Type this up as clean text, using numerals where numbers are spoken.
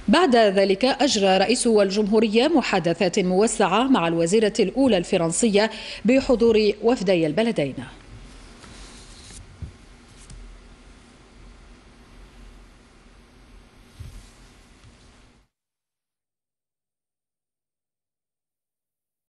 بعد ذلك أجرى رئيس الجمهورية محادثات موسعة مع الوزيرة الأولى الفرنسية بحضور وفدي البلدين.